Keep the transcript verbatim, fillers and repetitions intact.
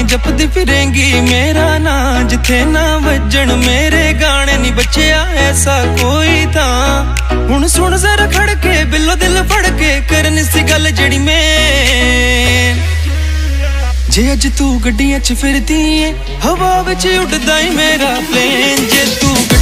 जपदी फिरेंगी मेरा ना जिथे ना वजन मेरे गाने नी बचिया ऐसा कोई था। हुण सुन जरा खड़के बिल्लो दिल फड़के करनी सी गल जड़ी में। जे अज तू गड्डियां च फिरदी है हवा विच उड़दा ही मेरा प्लेन। जे तू